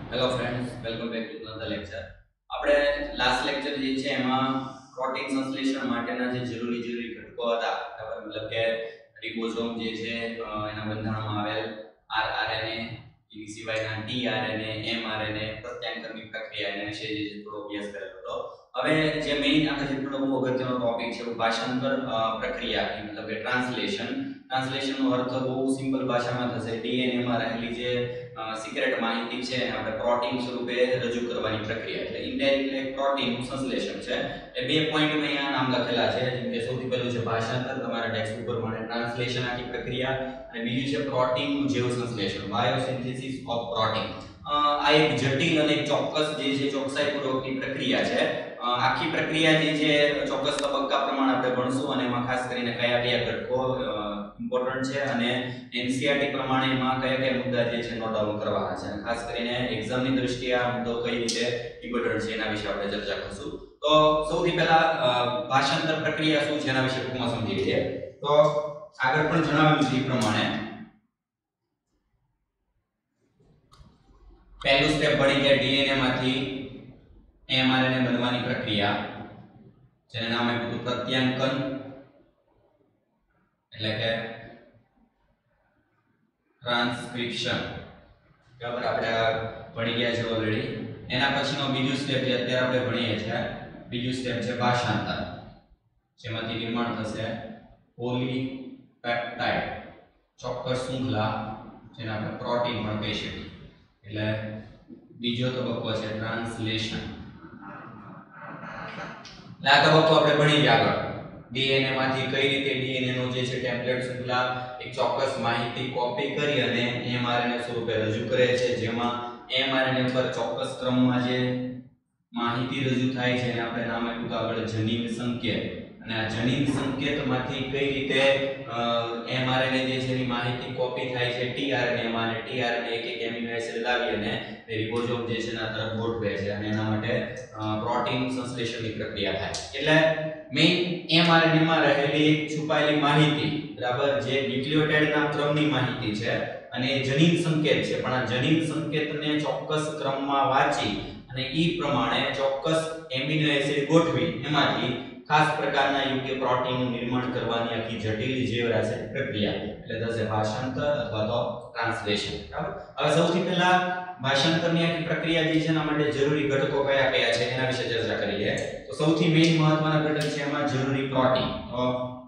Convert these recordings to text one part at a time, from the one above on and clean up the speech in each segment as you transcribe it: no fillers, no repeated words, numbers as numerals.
Hello friends, welcome back to another lecture. આપણે last lecture જે છે એમાં પ્રોટીન સંશ્લેષણ માટેના જે જરૂરી ઘટકો હતા, બરાબર, મતલબ કે રિબોઝોમ જે છે એના બંધારણમાં આવેલ આરઆરએનએ, એની સિવાયના ટીઆરએનએ, એમઆરએનએ, પ્રત્યાંકરની પ્રક્રિયા એના વિશે જે થોડો અભ્યાસ કરેલો હતો. હવે જે મેઇન આપણે જે થોડો બહુ અગત્યનો ટોપિક છે ભાષાંતર પ્રક્રિયા, મતલબ કે ટ્રાન્સલેશનનો અર્થ બહુ સિમ્પલ ભાષામાં થશે. ડીએનએ માં રહેલી જે સિક્રેટ માહિતી છે એને આપણે પ્રોટીન સ્વરૂપે રજૂ કરવાની પ્રક્રિયા, એટલે ઇનડાયરેક્ટલી પ્રોટીનનું સંશ્લેષણ છે. એ બે પોઈન્ટ મેં અહીંયા નામ લખેલા છે, જેમ કે સૌથી પહેલું છે ભાષાંતર, તમારા ટેક્સ્ટ બુક પ્રમાણે ટ્રાન્સલેશન આખી પ્રક્રિયા, અને બીજું છે પ્રોટીનનું જૈવ સંશ્લેષણ, બાયોસિન્થેસિસ ઓફ પ્રોટીન. આ એક જટિલ અને ચોક્કસ જે છે ચોકસાઈપૂર્વકની પ્રક્રિયા છે. આખી પ્રક્રિયા જે છે ચોક્કસ તબક્કા પ્રમાણે આપણે ભણશું, અને એમાં ખાસ કરીને કયા ઘટકો ઇમ્પોર્ટન્ટ છે અને એનસીઈઆરટી પ્રમાણે એમાં કયા મુદ્દા જે છે નોટ ડાઉન કરવાના છે, અને ખાસ કરીને એક્ઝામની દ્રષ્ટિએ આ મુદ્દો કઈ રીતે ઇમ્પોર્ટન્ટ છે એના વિશે આપણે ચર્ચા કરીશું. તો સૌથી પહેલા ભાષાંતર પ્રક્રિયા શું છે એના વિશે ટૂંકમાં સમજી લઈએ. તો આગળ પણ જણાવેલું છે એ પ્રમાણે પહેલું સ્ટેપ ભણી ગયા ડીએનએ માંથી એમઆરએનએ બનવાની પ્રક્રિયા, જેને નામ આપ્યું હતું પ્રત્યાંકન, એટલે કે ટ્રાન્સક્રિપ્શન. બરાબર, આપણે ભણી ગયા છે ઓલરેડી. એના પછીનો બીજું સ્ટેપ જે અત્યારે આપણે ભણીએ છીએ, બીજું સ્ટેપ છે ભાષાંતર, જેમાંથી નિર્માણ થશે પોલીપેપ્ટાઇડ, ચોક્કસ શૃંખલા, જેને આપણે પ્રોટીન પણ કહી શકીએ. એટલે બીજો તબક્કો છે ટ્રાન્સલેશન. આ તબક્કો આપણે ભણી ગયા આગળ. ડીએનએ માંથી કઈ રીતે ડીએનએ નો જે છે ટેમ્પલેટ શૃંખલા એક ચોક્કસ માહિતી કોપી કરી અને એમઆરએનએ સ્વરૂપે રજૂ કરે છે, જેમાં એમઆરએનએ પર ચોક્કસ ક્રમમાં જે માહિતી રજૂ થાય છે એને આપણે નામ આપ્યું તો આગળ જનીન સંકેત. અને આ જનીન સંકેતમાંથી કઈ રીતે એમઆરએનએ જે છે એની માહિતી કોપી થાય છે ટીઆરએનએ માં, અને ટીઆરએનએ એક એમિનો એસિડ લાવી અને રિબોઝોમ જે છે એના તરફ ગોઠવે છે, અને એના માટે પ્રોટીન સંશ્લેષણની પ્રક્રિયા થાય. એટલે મેઇન એમઆરએનએ માં રહેલી છુપાયેલી માહિતી, બરાબર, જે ન્યુક્લિયોટાઇડના ક્રમની માહિતી છે, અને એ જનીન સંકેત છે, પણ આ જનીન સંકેતને ચોક્કસ ક્રમમાં વાંચી અને ઈ પ્રમાણે ચોક્કસ એમિનો એસિડ ગોઠવી એમાંથી ખાસ પ્રકારના યોગ્ય પ્રોટીનનું નિર્માણ કરવાની આખી જટિલ જૈવરાસાયણિક પ્રક્રિયા, એટલે થશે ભાષાંતર અથવા તો ટ્રાન્સલેશન. બરાબર, હવે સૌથી પહેલા ભાષાંતરની આખી પ્રક્રિયા જે છે એના માટે જરૂરી ઘટકો કયા કયા છે એના વિશે ચર્ચા કરીએ. તો સૌથી મેઇન મહત્વના ઘટક છે એમાં જરૂરી પ્રોટીન. તો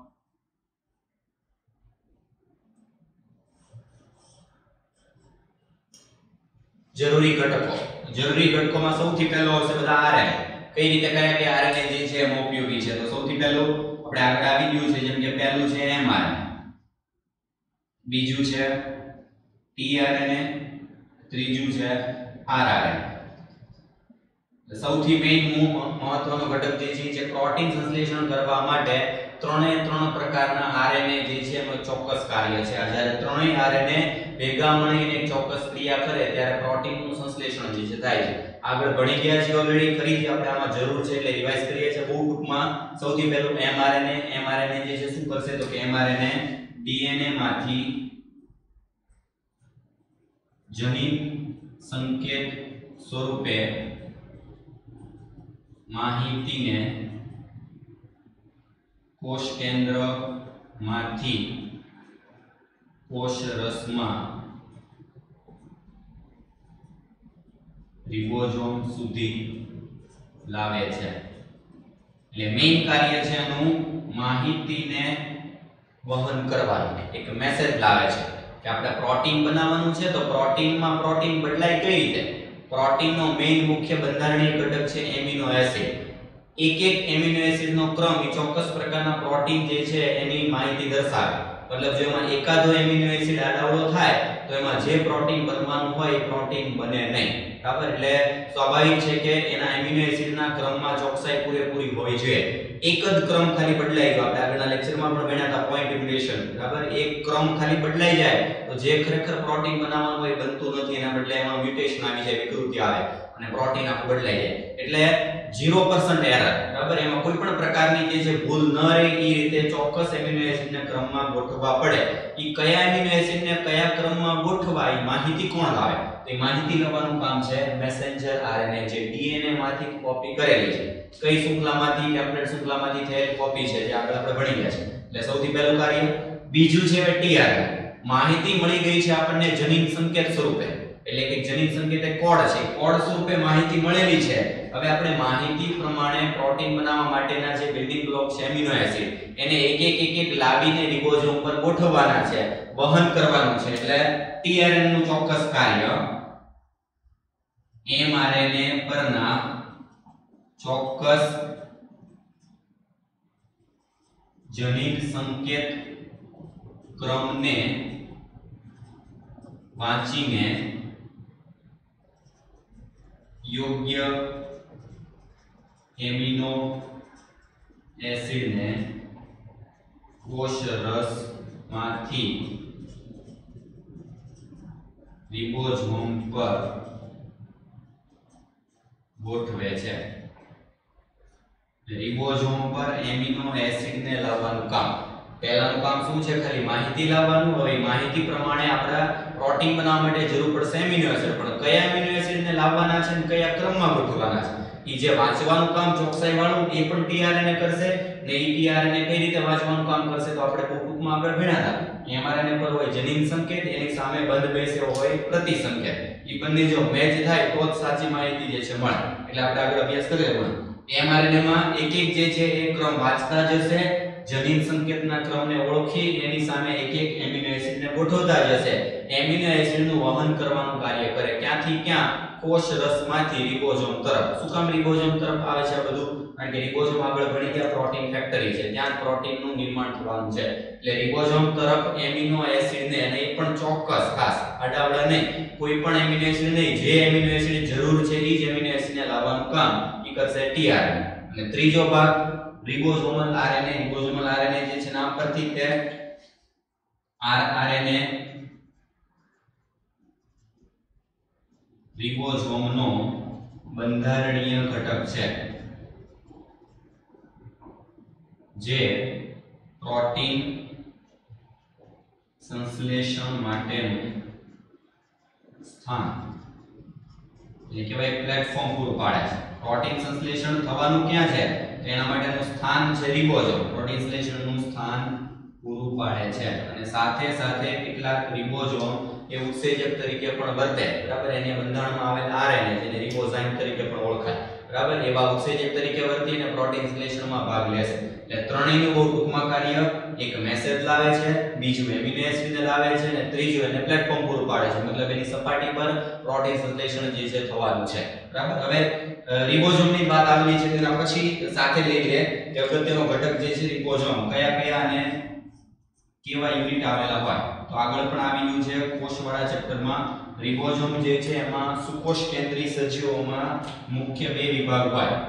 જરૂરી ઘટકોમાં સૌથી પહેલો હશે બધા આરએનએ. કઈ રીતે કયા આરએનએ જે છે એમાં ઉપયોગી છે. તો સૌથી પહેલું આપણે આગળ આવી ગયું છે, જેમ કે પહેલું છે એમઆરએનએ, બીજું છે ટીઆરએનએ, ત્રીજું છે આરઆરએનએ. સૌથી મેઇન મહત્વનો ઘટક જે છે પ્રોટીન સંશ્લેષણ કરવા માટે ત્રણે ત્રણ પ્રકારના આરએનએ જે છે એનું ચોક્કસ કાર્ય છે. જ્યારે ત્રણેય આરએનએ ભેગા મળીને એક ચોક્કસ ક્રિયા કરે ત્યારે પ્રોટીનનું સંશ્લેષણ જે છે થાય છે. આગળ ભણી ગયા છે ઓલરેડી, ફરીથી આપણે આમાં જરૂર છે એટલે રિવાઇઝ કરીએ છીએ બહુ ટૂંકમાં. સૌથી પહેલું એમઆરએનએ જે છે શું કરશે તો કે એમઆરએનએ ડીએનએ માંથી જનીન સંકેત સ્વરૂપે માહિતીને કોષ કેન્દ્રમાંથી કોષરસમાં રિબોઝોમ સુધી લાવે છે. એટલે મેઇન કાર્ય છે એનું માહિતીને વહન કરવાનું, એક મેસેજ લાવે છે કે આપણે પ્રોટીન બનાવવાનું છે. તો પ્રોટીનમાં પ્રોટીન બદલાય કઈ રીતે? પ્રોટીનનો મેઇન મુખ્ય બંધારણીય ઘટક છે એમિનો એસિડ. એક એમિનો એસિડનો ક્રમ એ ચોક્કસ પ્રકારના પ્રોટીન જે છે એની માહિતી દર્શાવે. મતલબ જો એમાં એકાદો એમિનો એસિડ આડાવડો થાય તો એમાં જે પ્રોટીન બનવાનું હોય એ પ્રોટીન બને નહીં. બરાબર, એટલે સ્વાભાવિક છે કે એના એમિનો એસિડના ક્રમમાં ચોકસાઈ પૂરેપૂરી હોવી જોઈએ. એક જ ક્રમ ખાલી બદલાઈ ગયો, આપણે આગળના લેક્ચરમાં પણ ભણ્યા હતા પોઈન્ટ મ્યુટેશન. બરાબર, એક ક્રમ ખાલી બદલાઈ જાય તો જે ખરેખર પ્રોટીન બનાવવાનું હોય બનતું નથી, એના બદલે એમાં મ્યુટેશન આવી જાય, વિકૃતિ આવે અને પ્રોટીન આખું બદલાઈ જાય. એટલે 0% એરર, બરાબર, એમાં કોઈ પણ પ્રકારની જે છે ભૂલ ન રહે એ રીતે ચોક્કસ એમિનો એસિડને ક્રમમાં ગોઠવવા પડે. ઈ કયા એમિનો એસિડને કયા ક્રમમાં ગોઠવવા એ માહિતી કોણ લાવે? તો એ માહિતી લેવાનું કામ છે મેસેન્જર આરએનએ, જે ડીએનએ માંથી કોપી કરેલી છે. કઈ શૃંખલામાંથી? ટેમ્પલેટ શૃંખલામાંથી થયેલ કોપી છે, જે આગળ આપણે ભણી ગયા છે. એટલે સૌથી પહેલું કાર્ય. બીજું છે ટીઆરએનએ. માહિતી મળી ગઈ છે આપણને જનીન સંકેત સ્વરૂપે, એટલે કે જનીન સંકેત એ કોડ છે. કોડ સ્વરૂપે માહિતી મળેલી છે. હવે આપણે માહિતી પ્રમાણે પ્રોટીન બનાવવા માટેના જે બિલ્ડિંગ બ્લોક છે એમિનો એસિડ, એને એક એક લાવીને રિબોઝોમ પર ગોઠવવાના છે, વહન કરવાનું છે. એટલે ટીઆરએનએ નું ચોક્કસ કાર્ય એમઆરએનએ પરના ચોક્કસ જનીન સંકેત ક્રમને વાંચીને યોગ્ય એમિનો એસિડને કોષરસમાંથી રિબોઝોમ પર ગોઠવે છે. રિબોઝોમ પર એમિનો એસિડને લાવવાનું કામ. પહેલાનું કામ શું છે? ખાલી માહિતી લાવવાનું. હવે માહિતી પ્રમાણે આપણા પ્રોટીન બનાવવા માટે જરૂર પડશે એમિનો એસિડ, પણ કયા એમિનો એસિડને લાવવાના છે અને કયા ક્રમમાં ગોઠવવાના છે ઈ જે વાંચવાનું કામ ચોકસાઈ વાળું એ પણ ટીઆરએનએ કરશે. ને ઈ ટીઆરએનએ કઈ રીતે વાંચવાનું કામ કરશે તો આપણે ટૂંકમાં આગળ ભણ્યા હતા. એમઆરએનએ પર હોય જનીન સંકેત, એની સામે બંધ બેસ્યો હોય પ્રતિસંકેત. ઈ બંને જો મેચ થાય તો જ સાચી માહિતી જે છે મળે. એટલે આપણે આગળ અભ્યાસ કરી લેવાનો. એમઆરએનએ માં એક જે છે એ ક્રમ વાંચતા જશે, જનીન સંકેતના ક્રમને ઓળખી એની સામે એક એમિનો એસિડને ગોઠવતા જશે. એમિનો એસિડનું વહન કરવાનું કાર્ય કરે. ક્યાંથી ક્યાં? કોષરસમાંથી રિબોઝોમ તરફ. શું કામ રિબોઝોમ તરફ આવે છે બધું? કારણ કે રિબોઝોમ આગળ ભણી ગયા પ્રોટીન ફેક્ટરી છે, ત્યાં પ્રોટીનનું નિર્માણ થવાનું છે. એટલે રિબોઝોમ તરફ એમિનો એસિડને, અને એ પણ ચોક્કસ ખાસ આડાવડા નહીં, કોઈ પણ એમિનો એસિડ નહીં, જે એમિનો એસિડ જરૂર છે એ જ એમિનો એસિડને લાવવાનું કામ ઈ કરશે ટીઆરએનએ. અને ત્રીજો ભાગ રિબોઝોમલ આરએનએ. રિબોઝોમલ આરએનએ જે છે નામ પરથી તે આરઆરએનએ રિબોઝોમનો બંધારણીય ઘટક છે, જે પ્રોટીન સંશ્લેષણ માટેનું સ્થાન, એટલે કે ભાઈ પ્લેટફોર્મ પૂરું પાડે છે. પ્રોટીન સંશ્લેષણ થવાનું ક્યાં છે? એના માટેનું સ્થાન છે રિબોઝોમ. પ્રોટીન સંશ્લેષણનું સ્થાન પૂરું પાડે છે. અને સાથે સાથે કેટલાક રિબોઝોમ એ ઉત્સેચક તરીકે પણ વર્તે, બરાબર. એની બંધારણમાં આવેલ આરએનએ, જેને રિબોઝાઇમ તરીકે પણ ઓળખાય, બરાબર, એવા ઉત્સેચક તરીકે વર્તીને પ્રોટીન સંશ્લેષણમાં ભાગ લેશે. એટલે ત્રણેયનું બહુ ટૂંકમાં કાર્ય. એક મેસેજ લાવે છે, બીજું એમિનો એસિડને લાવે છે, અને ત્રીજું એને પ્લેટફોર્મ પૂરું પાડે છે. મતલબ એની સપાટી પર પ્રોટીન સંશ્લેષણ જે છે થવાનું છે, બરાબર. હવે રિબોઝોમની વાત આવેલી છે તેના પછી સાથે લઈ લે કે અગત્યનો ઘટક જે છે રિબોઝોમ કયા અને કેવા યુનિટ આવેલા હોય. તો આગળ પણ આવી ગયું છે કોષવાળા ચેપ્ટરમાં. રિબોઝોમ જે છે એમાં સુકોષ કેન્દ્રી સજીવોમાં મુખ્ય બે વિભાગ હોય.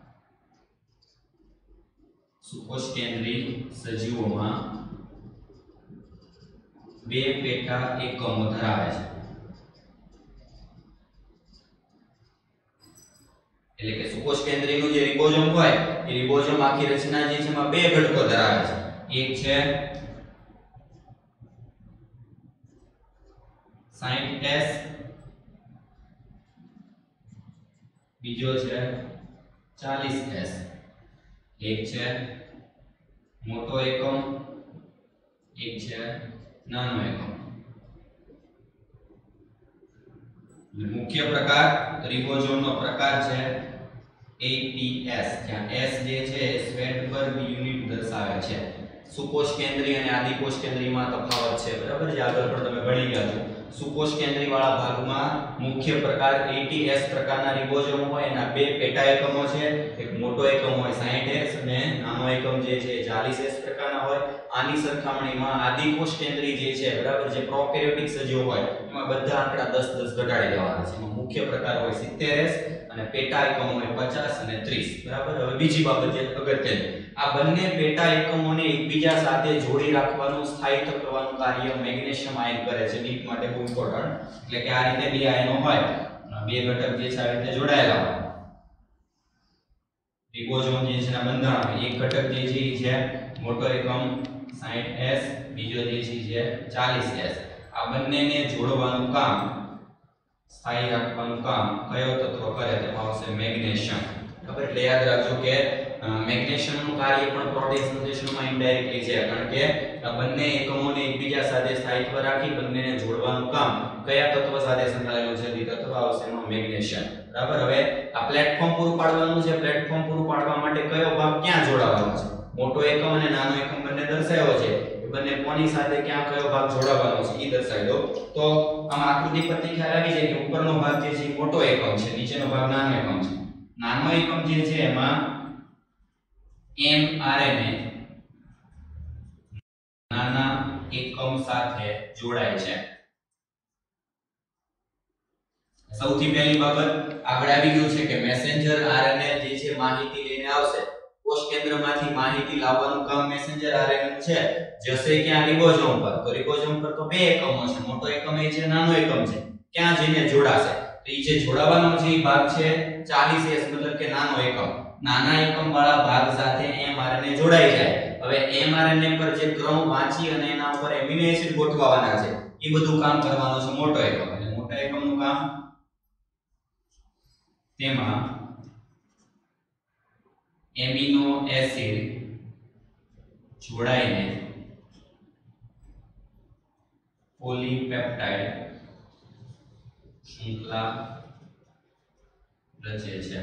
સુકોષ કેન્દ્રી સજીવોમાં બે પેટા એકમો ધરાવે છે. એટલે કે સુકોષ કેન્દ્રીયનું જે રિબોઝોમ હોય એ રિબોઝોમ આખી રચના જે છે એમાં બે ઘટકો ધરાવે છે. એક છે 60S, બીજો છે 40S. એક છે મોટો એકમ, એક છે નાનો એકમ. મુખ્ય પ્રકાર રિબોઝોમનો પ્રકાર છે ATS, જ્યાં S જે છે એ સ્વેટબર્ગ યુનિટ દર્શાવે છે. સુકોષ કેન્દ્રીય અને આદિકોષ કેન્દ્રીયમાં તફાવત છે, બરાબર, જે આગળ પણ તમે ભણી ગયા છો. સુકોષ કેન્દ્રી વાળા ભાગમાં મુખ્ય પ્રકાર ATS પ્રકારના રિબોઝોમ હોય. એના બે પેટા એકમો છે. એક મોટો એકમ હોય 60S અને નાનો એકમ જે છે 40S પ્રકારના હોય. આની સરખામણીમાં આદિકોષ કેન્દ્રી જે છે, બરાબર, જે પ્રોકેરિયોટિક સજીવો હોય એમાં બધા આંકડા 10 ઘટાડી દેવાના છે. એમાં મુખ્ય પ્રકાર હોય 70S અને પેટા એકમો હોય 50 અને 30, બરાબર. હવે બીજી બાબત જે અગત્યની, આ બંને પેટા એકમોને એકબીજા સાથે જોડી રાખવાનું, સ્થાયિત્વ કરવાનું કાર્ય મેગ્નેશિયમ આયન કરે છે. નીટ માટે બહુ ઇમ્પોર્ટન્ટ. એટલે કે આ રીતે બે આયનો હોય, બે ઘટક જે છે આ રીતે જોડાયેલા હોય. રિબોઝોમ જે છે ના બંધારણ એક ઘટક જે છે એ છે મોટો એકમ 60s, બીજો જે છે 40s. આ બંનેને જોડવાનું કામ, સ્થાયી રાખવાનું કામ કયો તત્વ કરે? તેમાં આવશે મેગ્નેશિયમ. બરાબર, એટલે યાદ રાખજો કે મેગ્નેશિયમનું કાર્ય પણ પ્રોટીન સંશ્લેષણમાં ઇનડાયરેક્ટલી છે, કારણ કે આ બંને એકમોને એકબીજા સાથે સ્થાયિત્વ રાખી બંનેને જોડવાનું કામ કયા તત્વ સાથે સંકળાયેલું છે? તે તત્વ આવશે એમાં મેગ્નેશિયમ. બરાબર, હવે આ પ્લેટફોર્મ પૂરું પાડવાનું છે. પ્લેટફોર્મ પૂરું પાડવા માટે કયો ભાગ ક્યાં જોડાવાનો છે? મોટો એકમ અને નાનો એકમ બંને દર્શાવ્યો છે. એ બંને કોની સાથે ક્યાં કયો ભાગ જોડાવાનો છે એ દર્શાવી દો. તો આમ આકૃતિ પરથી ખ્યાલ આવી જાય કે ઉપરનો ભાગ જે છે એ મોટો એકમ છે, નીચેનો ભાગ નાનો એકમ છે. નાનો એકમ જે છે એમાં mRNA નાના એકમ સાથે જોડાય છે. સૌથી પહેલી બાબત આગળ આવી ગયું છે કે મેસેન્જર RNA જે છે માહિતી લઈને આવશે. કોષ કેન્દ્રમાંથી માહિતી લાવવાનું કામ મેસેન્જર RNA નું છે. જશે ક્યાં? રિબોઝોમ પર. તો રિબોઝોમ પર તો બે એકમો છે, મોટો એકમ એ છે, નાનો એકમ છે. ક્યાં જઈને જોડાશે? તો એ જે જોડાવાનો છે એ ભાગ છે 40s, મતલબ કે નાનો એકમ. નાના એકમ વાળા ભાગ સાથે mRNA જોડાઈ જાય. હવે mRNA પર જે ક્રમ વાંચી અને એના ઉપર એમિનો એસિડ ગોઠવવાના છે એ બધું કામ કરવાનું છે મોટો એકમ. એટલે મોટા એકમનું કામ, તેમાં એમિનો એસિડ જોડાઈને પોલીપેપ્ટાઇડ શૃંખલા રચે છે.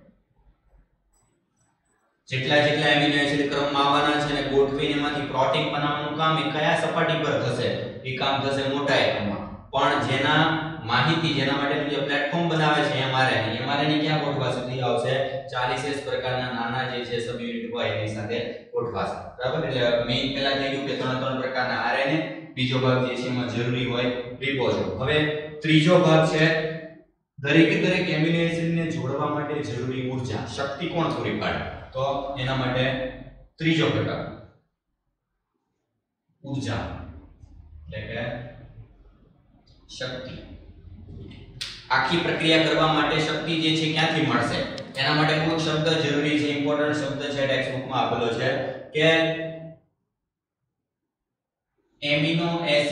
જેટલા એમિનો એસિડ ક્રમમાં આવવાના છે અને ગોઠવીને એમાંથી પ્રોટીન બનાવવાનું કામ એ કયા સપાટી પર થશે? એ કામ થશે મોટા એકમમાં. પણ જેના માહિતી, જેના માટેનું જે પ્લેટફોર્મ બનાવે છે mRNA ક્યાં ગોઠવાશે? તે આવશે 40s પ્રકારના નાના જે છે સબ યુનિટ હોય એની સાથે ગોઠવાશે. બરાબર, એટલે મેઈન પહેલા થઈ ગયું કે ત્રણ પ્રકારના RNA. બીજો ભાગ જે છે એમાં જરૂરી હોય રિબોઝોમ. હવે ત્રીજો ભાગ છે દરેક એમિનો એસિડને જોડવા માટે જરૂરી ઊર્જા, શક્તિ કોણ પૂરી પાડે? તો એના માટે ત્રીજો ઘટક ઊર્જા, એટલે કે શક્તિ. આખી પ્રક્રિયા કરવા માટે શક્તિ જે છે ક્યાંથી મળશે? એના માટે કોઈ શબ્દ જરૂરી છે, ઇમ્પોર્ટન્ટ શબ્દ છે, ટેક્સ્ટ બુકમાં આપેલો છે કે એમિનો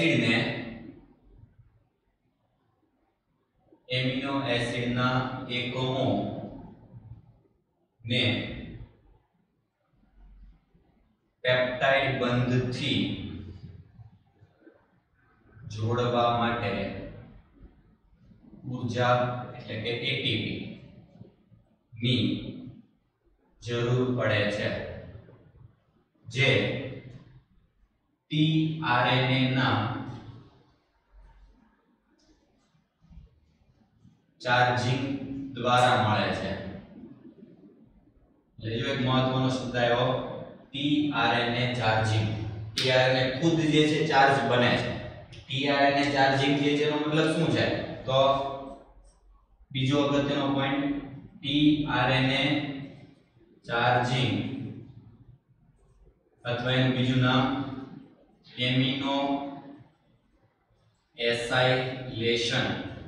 એસિડના એકમો ને પેપ્ટાઇડ બંધથી જોડવા માટે ઊર્જા, એટલે કે ATP ની જરૂર પડે છે, જે tRNA ના ચાર્જિંગ દ્વારા મળે છે. એટલે જો એક મહત્વનો શબ્દ આવ્યો tRNA ચાર્જિંગ. tRNA ખુદ જે છે ચાર્જ બને છે. tRNA ચાર્જિંગ જે છે એનો મતલબ શું છે? તો બીજો અગત્યનો પોઈન્ટ, tRNA ચાર્જિંગ અથવા એનું બીજું નામ એમિનો એસાઇલેશન.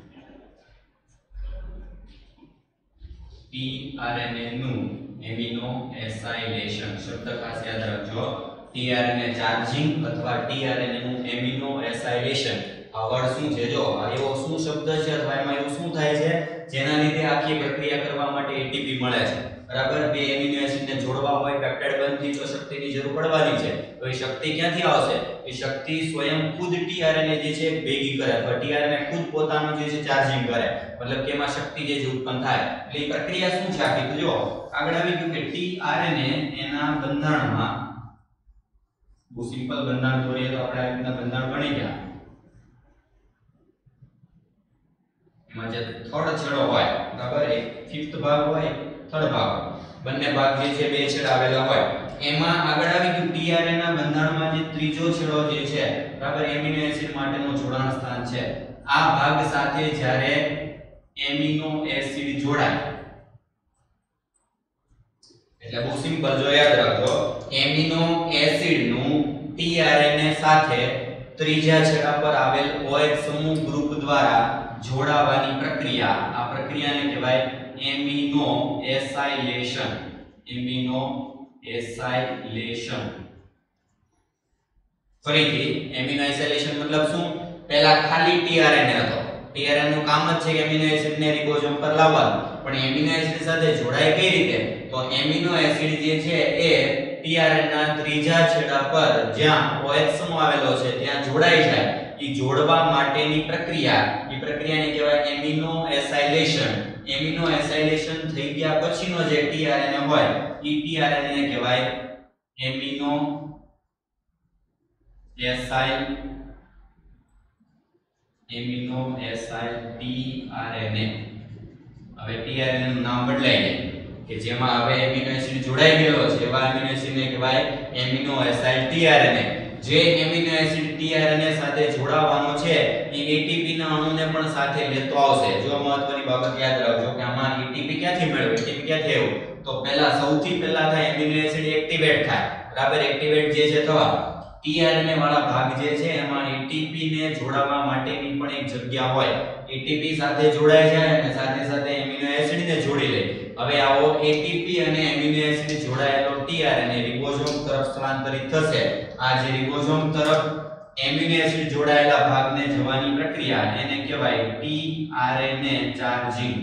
tRNA નું એમિનો એસાઇલેશન શબ્દ ખાસ યાદ રાખજો. tRNA ચાર્જિંગ અથવા tRNA નું એમિનો એસાઇલેશન. આ વર્ડ શું છે? જો આ એવો શું શબ્દ છે અથવા એમાં એવું શું થાય છે જેના લીધે આખી પ્રક્રિયા કરવા માટે ATP મળે છે? બરાબર, બે એમિનો એસિડને જોડવા હોય પેપ્ટાઇડ બંધથી તો શક્તિની જરૂર પડવાની છે. તો એ શક્તિ ક્યાંથી આવશે? એ શક્તિ સ્વયં ખુદ tRNA જે છે ભેગી કરે અથવા tRNA ખુદ પોતાનું જે છે ચાર્જિંગ કરે, મતલબ કે એમાં શક્તિ જે છે ઉત્પન્ન થાય. એટલે એ પ્રક્રિયા શું છે આખી? તો જો આગળ આવી ગયું કે tRNA એના બંધારણમાં, બહુ સિમ્પલ બંધારણ દોરીએ તો આપણે આ રીતના બંધારણ બની ગયા. એમાં જે થર્ડ છેડો હોય, બરાબર, એક ફિફ્થ ભાગ હોય, થર્ડ ભાગ, બંને ભાગ જે છે બે છેડા આવેલા હોય. એમાં આગળ આવી ગયું tRNA ના બંધારણમાં જે ત્રીજો છેડો જે છે, બરાબર, એમિનો એસિડ માટેનું જોડાણ સ્થાન છે. આ ભાગ સાથે જ્યારે એમિનો એસિડ જોડાય, એટલે બહુ સિમ્પલ, જો યાદ રાખજો, એમિનો એસિડ નું tRNA સાથે ત્રીજા છેડા પર આવેલ OH સમૂહ ગ્રુપ દ્વારા જોડાવાની પ્રક્રિયા, આ પ્રક્રિયાને કહેવાય એમિનો એસાઇલેશન. Aminoacylation. ફરીથી એમિનો એસાઇલેશન મતલબ શું? પહેલા ખાલી tRNA હતો. tRNA નું કામ જ છે કે એમિનો એસિડ ને રિબોઝોમ પર લાવવાનું, પણ એમિનો એસિડ સાથે જોડાય કઈ રીતે? તો એમિનો એસિડ જે છે એ tRNA ના ત્રીજા છેડા પર જ્યાં OH સમૂહ આવેલો છે ત્યાં જોડાઈ જાય. ઈ જોડવા માટેની પ્રક્રિયા, ઈ પ્રક્રિયાને કહેવાય એમિનો એસાઇલેશન. એમિનો એસાઇલેશન થઈ ગયા પછીનો જે tRNA હોય ઈ tRNA ને કહેવાય એમિનો એસાઇલ tRNA. હવે tRNA નું નામ બદલાઈ ગયું કે જેમાં હવે એમિનો એસિડ જોડાઈ ગયેલો છે એવા એમિનો એસિડ ને કહેવાય એમિનો એસાઇલ tRNA. જે એમિનો એસિડ tRNA સાથે જોડાવાનો છે એ ATP ના અણુને પણ સાથે લેતો આવશે. જો મહત્વની બાબત યાદ રાખજો કે આમાં ATP ક્યાંથી મેળવે? ATP ક્યાંથી આવ્યું? તો સૌથી પહેલા થાય એમિનો એસિડ એક્ટિવેટ થાય. બરાબર, એક્ટિવેટ જે છે થવા tRNA વાળા ભાગ જે છે એમાં ATP ને જોડાવા માટેની પણ એક જગ્યા હોય. ATP સાથે જોડાઈ જાય અને સાથે સાથે એમિનો એસિડ ને જોડી લે. હવે આવો ATP અને એમિનો એસિડ જોડાયેલો tRNA રિબોઝોમ તરફ સ્થળાંતરિત થશે. આ જે રિબોઝોમ તરફ એમિનો એસિડ જોડાયેલા ભાગને જવાની પ્રક્રિયા એને કહેવાય tRNA ચાર્જિંગ.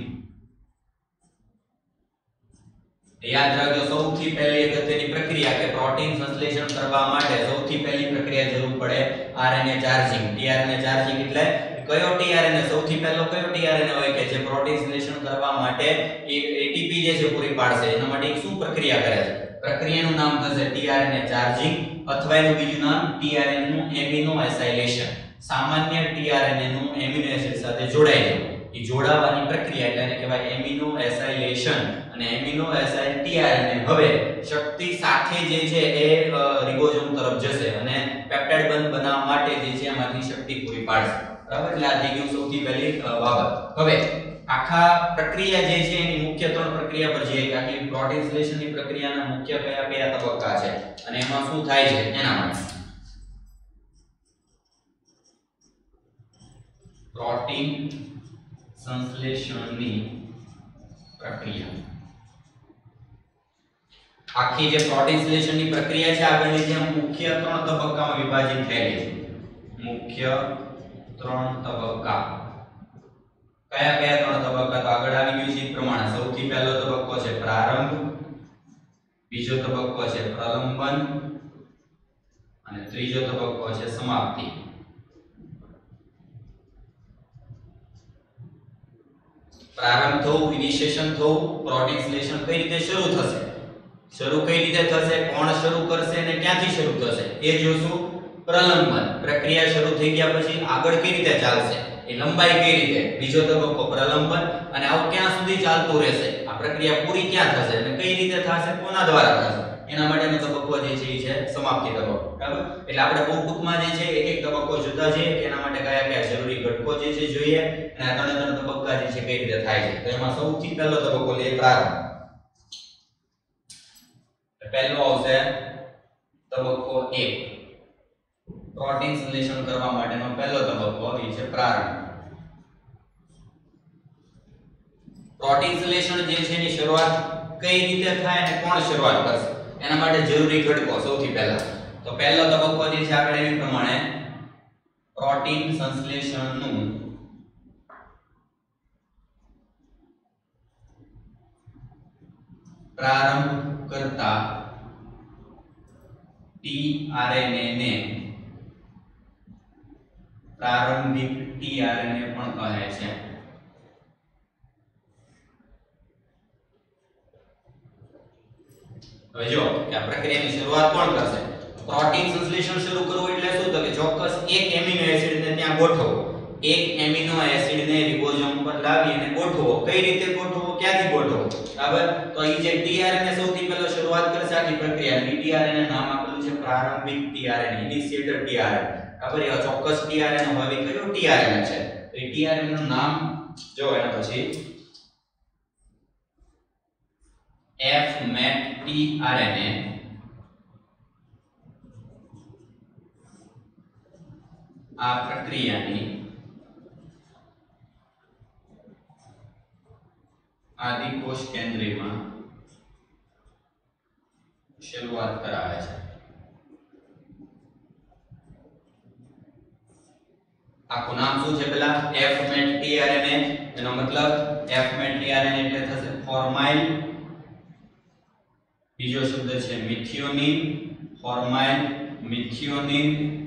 યાદ રાખજો, સૌથી પહેલી અગત્યની પ્રક્રિયા કે પ્રોટીન સંશ્લેષણ કરવા માટે સૌથી પહેલી પ્રક્રિયા જરૂર પડે RNA ચાર્જિંગ. tRNA ચાર્જિંગ એટલે કયો tRNA? સૌથી પહેલો કયો tRNA હોય કે જે પ્રોટીન સંશ્લેષણ કરવા માટે ATP જે છે પૂરી પાડશે? એના માટે શું પ્રક્રિયા કરે છે? પ્રક્રિયાનું નામ થશે tRNA ચાર્જિંગ અથવા એનું બીજું નામ tRNA નું એમિનો એસાઇલેશન. સામાન્ય tRNA નું એમિનો એસિડ સાથે જોડાઈ જવું, એ જોડાવાની પ્રક્રિયા એટલે એને કહેવાય એમિનો એસાઇલેશન. અને એમિનો એસાઇલ tRNA હવે શક્તિ સાથે જે છે એ રિબોઝોમ તરફ જશે અને પેપ્ટાઇડ બંધ બનાવવા માટે જે છે એમાંથી શક્તિ પૂરી પાડશે. બરાબર, એટલે આ થઈ ગયું સૌથી પહેલી બાબત. હવે આખા પ્રક્રિયા જે છે એની મુખ્ય ત્રણ પ્રક્રિયા પર જઈએ કે આખી પ્રોટીન સંશ્લેષણની પ્રક્રિયાના મુખ્ય કયા કયા તબક્કા છે અને એમાં શું થાય છે એના માટે. પ્રોટીન સંશ્લેષણની પ્રક્રિયા, આખી જે પ્રોટીન સંશ્લેષણની પ્રક્રિયા છે આગળની જે મુખ્ય ત્રણ તબક્કામાં વિભાજિત થયેલી છે. મુખ્ય ત્રણ તબક્કા કયા કયા ત્રણ તબક્કા? તો આગળ આવી ગયું છે એ પ્રમાણે સૌથી પહેલો તબક્કો છે પ્રારંભ, બીજો તબક્કો છે પ્રલંબન અને ત્રીજો તબક્કો છે સમાપ્તિ. પ્રારંભ થવું, ઇનિશિએશન થવું, પ્રોટીન સંશ્લેષણ કઈ રીતે શરૂ થશે, શરૂ કઈ રીતે થશે, કોણ શરૂ કરશે અને ક્યાંથી શરૂ થશે એ જોશું. પ્રલંબન, પ્રક્રિયા શરૂ થઈ ગયા પછી આગળ કઈ રીતે ચાલશે, એ લંબાઈ કઈ રીતે. બીજો તબક્કો પ્રલંબન, અને આવું ક્યાં સુધી ચાલતું રહેશે, આ પ્રક્રિયા પૂરી ક્યાં થશે અને કઈ રીતે થશે, કોના દ્વારા થશે, એના માટેનો તબક્કો જે છે એ છે સમાપ્તિ તબક્કો. બરાબર, એટલે આપણે બહુ ટૂંકમાં જે છે એક એક તબક્કો જોતા જઈએ કે એના માટે કયા કયા જરૂરી ઘટકો જે છે જોઈએ અને આ ત્રણ તબક્કા જે છે કઈ રીતે થાય છે. તો એમાં સૌથી પહેલો તબક્કો લે પ્રારંભ. પહેલો આવશે તબક્કો 1. પ્રોટીન સંશ્લેષણ કરવા માટેનો પહેલો તબક્કો એ છે પ્રારંભ. પ્રોટીન સંશ્લેષણ જે છે એની શરૂઆત કઈ રીતે થાય અને કોણ શરૂઆત કરશે એના માટે જરૂરી ઘટકો સૌથી પહેલા. તો પહેલો તબક્કો જે છે આપણે એવી પ્રમાણે પ્રોટીન સંશ્લેષણનું પ્રારંભ કરતા tRNA ને પ્રારંભિક tRNA પણ કહે છે. હવે જો કે આ પ્રક્રિયાની શરૂઆત કોણ કરશે? પ્રોટીન સંશ્લેષણ શરૂ કરવું એટલે શું? તો કે ચોક્કસ એક એમિનો એસિડ ને ત્યાં ગોઠવવો. એક એમિનો એસિડ ને રિબોઝોમ પર લાવી અને ગોઠવો. કઈ રીતે ગોઠવવો, ક્યાંથી ગોઠવવો? બરાબર, તો અહીં જે tRNA સૌથી પહેલા શરૂઆત કરશે આખી પ્રક્રિયા. tRNA નામ આપેલું છે પ્રારંભિક tRNA, ઇનિશિએટર tRNA. બરાબર, એવા ચોક્કસ tRNA હવે કયો tRNA છે તો એ tRNA નું નામ જો એના પછી fmet tRNA આ પ્રક્રિયાની આદિકોષ કેન્દ્રમાં શરૂઆત કરાવે છે। આખું નામ શું છે પેલા F-MET tRNA, એનો મતલબ F-MET tRNA એટલે થશે ફોર્માઇલ, બીજો શબ્દ છે મિથિયોનિન, ફોર્માઇલ મિથિયોનિન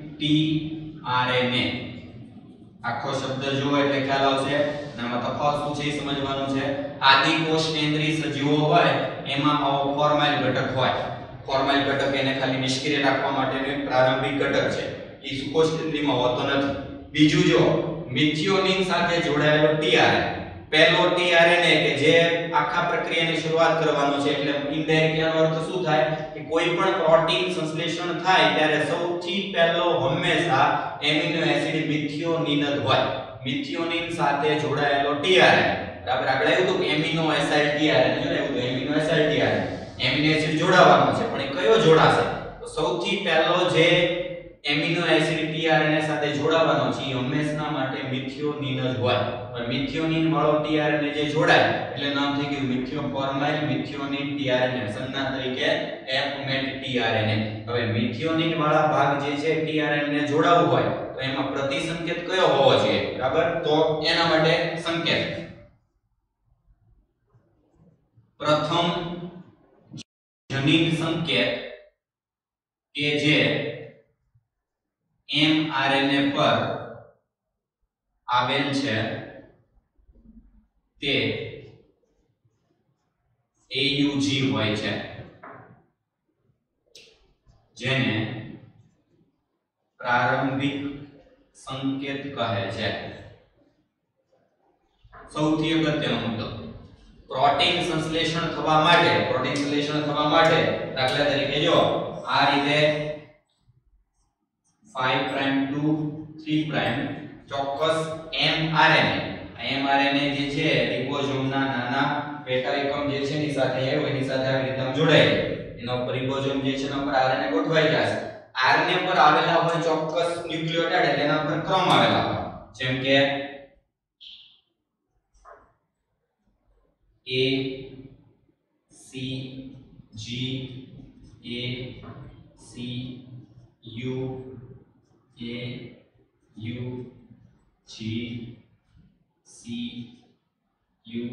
tRNA। આખો શબ્દ જુઓ એટલે ખ્યાલ આવશે। આમાં તફાવત શું છે એ સમજવાનું છે। આદિકોષ કેન્દ્રીય સજીવો હોય એમાં આવો ફોર્માઇલ ઘટક હોય। ફોર્માઇલ ઘટક એને ખાલી નિષ્ક્રિય રાખવા માટેનો એક પ્રારંભિક ઘટક છે, એ સુકોષ કેન્દ્રીયમાં હોતો નથી। બીજું જો મિથિયોનિન સાથે જોડાયેલો tRNA, પહેલો tRNA કે જે આખા પ્રક્રિયાની શરૂઆત કરવાનો છે, એટલે ઇનડાયરેક્ટલી આનો અર્થ શું થાય કે કોઈ પણ પ્રોટીન સંશ્લેષણ થાય ત્યારે સૌથી પહેલો હંમેશા એમિનો એસિડ મિથિયોનિન જ હોય। મિથિયોનિન સાથે જોડાયેલો tRNA, બરાબર। આગળ આવ્યું તો એમિનો એસિડ tRNA, જો આવ્યું તો amino acid tRNA, amino acid જોડાવાનો છે, પણ એ કયો જોડાશે? તો સૌથી પહેલો જે એમિનો એસિડ tRNA સાથે જોડાવાનો છે એ હંમેશા માટે મિથિયોનિન જ હોય। પણ મિથિયોનિન વાળો tRNA જે જોડાય એટલે નામ થઈ ગયું મિથિયોફોર્માઇલ મિથિયોનિન tRNA, સંજ્ઞા તરીકે F-MET tRNA। હવે મિથિયોનિન વાળા ભાગ જે છે tRNA ને જોડાવવું હોય તો એમાં પ્રતિસંકેત કયો હોવો જોઈએ, બરાબર? તો એના માટે સંકેત પ્રથમ જનીન સંકેત કે જે mRNA પર આવેલ છે તે AUG હોય છે, જેને પ્રારંભિક સંકેત કહે છે। સૌથી અગત્યનો મુદ્દો, પ્રોટીન સંશ્લેષણ થવા માટે દાખલા તરીકે જો આ રીતે 5 પ્રાઇમ ટુ 3 પ્રાઇમ ચોક્કસ mRNA જે છે રિબોઝોમના નાના પેટા એકમ જે છે એની સાથે આવ્યો, એની સાથે આવી રીતે જોડાય, એના ઉપર રિબોઝોમ જે છે એના ઉપર RNA ગોઠવાઈ જશે। RNA પર આવેલા હોય ચોક્કસ ન્યુક્લિયોટાઇડ એટલે એના પર ક્રમ આવેલા હોય, જેમ કે A C G A C U A U G C U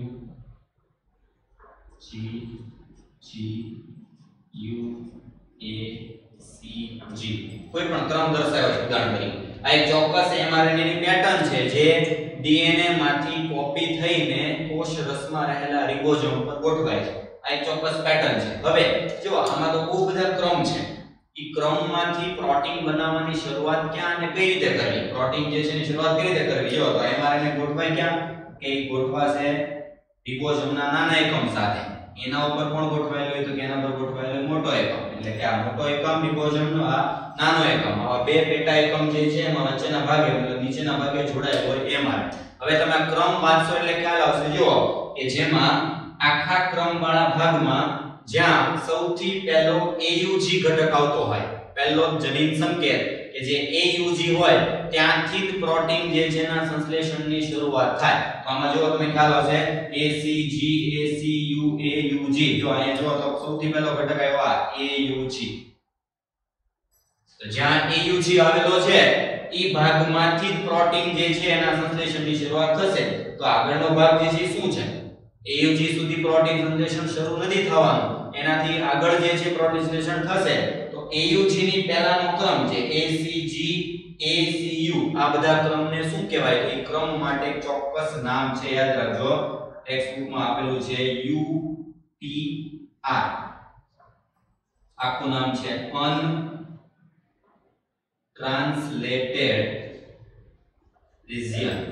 G G U A C G કોઈ પણ ક્રમ દર્શાવ્યો છે। ઉદાહરણ તરીકે આ એક ચોક્કસ mRNA ની પેટર્ન છે જે DNA માંથી કોપી થઈને કોષ રસમાં રહેલા રિબોઝોમ પર ગોઠવાય છે। આ એક ચોક્કસ પેટર્ન છે। હવે જો આમાં તો બહુ બધા ક્રમ છે, ઈ ક્રમમાંથી પ્રોટીન બનાવવાની શરૂઆત ક્યાં અને કઈ રીતે કરવી, પ્રોટીન જે છે એની શરૂઆત કઈ રીતે કરવી? જો તો mRNA ગોઠવાય ક્યાં કે ગોઠવાશે રિબોઝોમના નાના એકમ સાથે। એના ઉપર કોણ ગોઠવાયેલું હોય તો કે એના પર ગોઠવાયેલો મોટો એકમ, એટલે કે આ મોટો એકમ રિબોઝોમનો આ નાનો એકમ, આવા બે પેટા એકમ જે છે એમાં વચ્ચેના ભાગે એટલે નીચેના ભાગે જોડાયેલો હોય mRNA। હવે તમે આ ક્રમ વાંચશો એટલે ખ્યાલ આવશે જો કે જેમાં આખા ક્રમ વાળા ભાગમાં જ્યાં સૌથી પહેલો AUG ઘટક આવતો હોય, પહેલો જનીન સંકેત કે જે AUG હોય ત્યાંથી જ પ્રોટીન જે છે એના સંશ્લેષણની શરૂઆત થાય। તો આમાં જો તમે ખ્યાલ આવશે ACG ACU AUG, જો અહીંયા જો તો સૌથી પહેલો ઘટક આવ્યો આ AUG। તો જ્યાં AUG આવેલો છે ઈ ભાગમાંથી જ પ્રોટીન જે છે એના સંશ્લેષણની શરૂઆત થશે। તો આગળનો ભાગ જે છે શું છે? AUG સુધી પ્રોટીન સંશ્લેષણ શરૂ નથી થવાનું, એનાથી આગળ જે છે પ્રોટીન સંશ્લેષણ થશે। તો AUG ની પહેલાનો ક્રમ છે ACG ACU, આ બધા ક્રમને શું કહેવાય? તો એ ક્રમ માટે એક ચોક્કસ નામ છે, યાદ રાખજો, ટેક્સ્ટ બુકમાં આપેલું છે UTR, આખું નામ છે અનટ્રાન્સલેટેડ રિજિયન,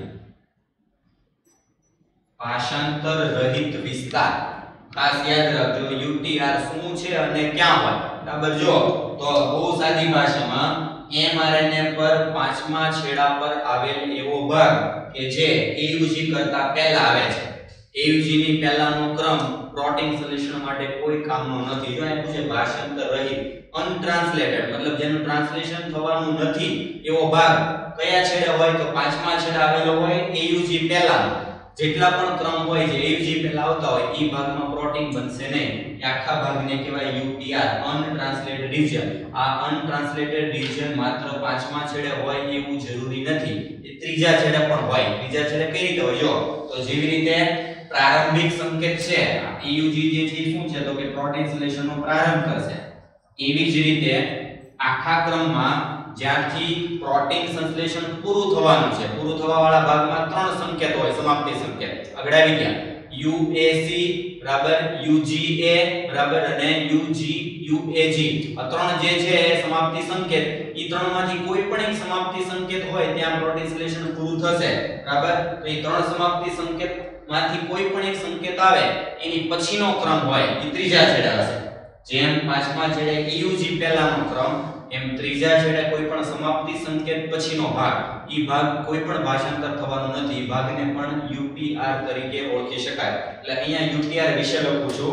ભાષાંતર રહિત વિસ્તાર। ખાસ યાદ રાખજો UTR શું છે અને ક્યાં હોય, બરાબર? જો તો બહુ સાદી ભાષામાં mRNA પર પાંચમા છેડા પર આવેલ એવો ભાગ કે જે AUG કરતા પહેલા આવે છે। AUG ની પહેલાનો ક્રમ પ્રોટીન સંશ્લેષણ માટે કોઈ કામનો નથી। જો એમ પૂછે ભાષાંતર રહિત, અનટ્રાન્સલેટેડ મતલબ જેનું ટ્રાન્સલેશન થવાનું નથી એવો ભાગ કયા છેડે હોય તો પાંચમા છેડે આવેલો હોય AUG પહેલા। જેટલા પણ ક્રમ હોય જે AUG પહેલા આવતા હોય એ ભાગમાં પ્રોટીન બનશે નહીં એ આખા ભાગને કહેવાય UTR અનટ્રાન્સલેટેડ રિજિયન આ અનટ્રાન્સલેટેડ રિજિયન માત્ર પાંચમા છેડે હોય એવું જરૂરી નથી એ ત્રીજા છેડે પણ હોય ત્રીજા છેડે કઈ રીતે હોય જો તો જેવી રીતે પ્રારંભિક સંકેત છે EUG જે છે શું છે તો કે પ્રોટીન સંશ્લેષણનો પ્રારંભ કરશે એવી જ રીતે આખા ક્રમમાં જ્યાંથી પ્રોટીન સંશ્લેષણ પૂરું થવાનું છે પૂરું થવા વાળા ભાગમાં ત્રણ સંકેત હોય સમાપ્તિ સંકેત આગળ આવી ગયા UAC બરાબર UGA બરાબર અને UG UAG આ ત્રણ જે છે એ સમાપ્તિ સંકેત ઈ ત્રણમાંથી કોઈ પણ એક સમાપ્તિ સંકેત હોય ત્યાં પ્રોટીન સંશ્લેષણ પૂરું થશે બરાબર તો ઈ ત્રણ સમાપ્તિ સંકેત માંથી કોઈ પણ એક સંકેત આવે એની પછીનો ક્રમ હોય એ ત્રીજા છેડે હશે જેમ પાંચમા છેડે EUG પહેલાનો ક્રમ એમ ત્રીજા છેડે કોઈ પણ સમાપ્તિ સંકેત પછીનો ભાગ ઈ ભાગ કોઈ પણ ભાષાંતર થવાનો નથી ભાગને પણ UTR તરીકે ઓળખી શકાય એટલે અહીંયા UTR વિશે લખું છું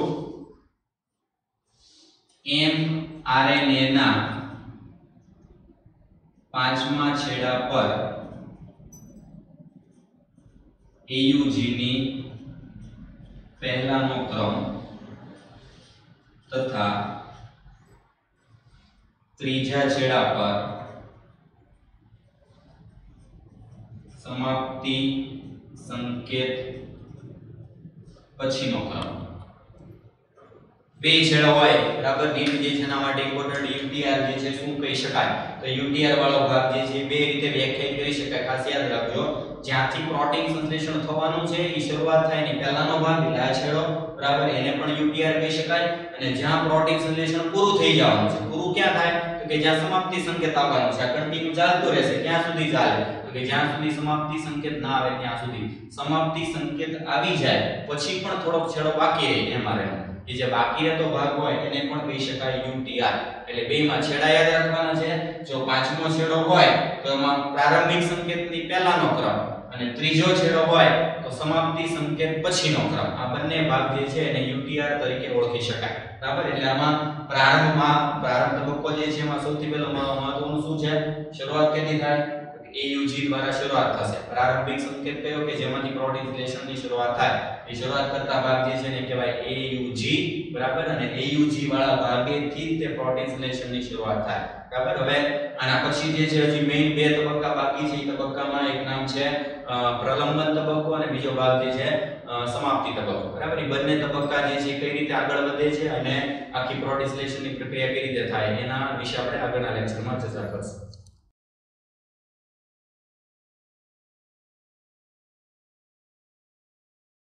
mRNA ના પાંચમા છેડા પર AUG ની પહેલાનો ક્રમ તથા ત્રીજા છેડા પર સમાપ્તિ સંકેત પછીનો ક્રમ બે છેડા હોય બરાબર નીટ જે છે એના માટે ઇમ્પોર્ટન્ટ UTR જે છે શું કહી શકાય તો UTR વાળો ભાગ જે છે બે રીતે વ્યાખ્યાયિત કરી શકાય ખાસ યાદ રાખજો જ્યાંથી પ્રોટીન સંશ્લેષણ થવાનું છે એ શરૂઆત થાય ની પહેલાનો ભાગ એટલે આ છેડો બરાબર એને પણ UTR કહી શકાય અને જ્યાં પ્રોટીન સંશ્લેષણ પૂરું થઈ જવાનું છે પૂરું ક્યાં થાય તો કે જ્યાં સમાપ્તિ સંકેત આવવાનો છે આ કન્ટિન્યુ ચાલતું રહેશે ક્યાં સુધી ચાલે તો કે જ્યાં સુધી સમાપ્તિ સંકેત ના આવે ત્યાં સુધી સમાપ્તિ સંકેત આવી જાય પછી પણ થોડોક છેડો બાકી રહે એમાં એ જે બાકી રહેતો ભાગ હોય એને પણ કહી શકાય UTR એટલે બેમાં છેડા યાદ રાખવાના છે જો પાંચમો છેડો હોય તો એમાં પ્રારંભિક સંકેતની પહેલાનો ક્રમ અને ત્રીજો છેડો હોય તો સમાપ્તિ સંકેત પછીનો ક્રમ આ બંને ભાગ જે છે એને UTR તરીકે ઓળખી શકાય બરાબર એટલે આમાં પ્રારંભ તબક્કો જે છે એમાં સૌથી પહેલો મહત્વનું શું છે શરૂઆત કેથી થાય AUG દ્વારા શરૂઆત થશે પ્રારંભિક સંકેત કયો કે જેમાંથી પ્રોટીન સંશ્લેષણની શરૂઆત થાય એ શરૂઆત કરતા ભાગ જે છે ને કહેવાય AUG બરાબર અને AUG વાળા ભાગેથી તે પ્રોટીન સંશ્લેષણની શરૂઆત થાય બરાબર હવે આના પછી જે છે હજી મેઈન બે તબક્કા બાકી છે એ તબક્કામાં એક નામ છે પ્રલંબન તબક્કો અને બીજો ભાગ જે છે સમાપ્તિ તબક્કો બરાબર એ બંને તબક્કા જે છે કઈ રીતે આગળ વધે છે અને આખી પ્રોટીન સંશ્લેષણની પ્રક્રિયા કઈ રીતે થાય એના વિશે આપણે આગળના લેક્ચરમાં ચર્ચા કરશું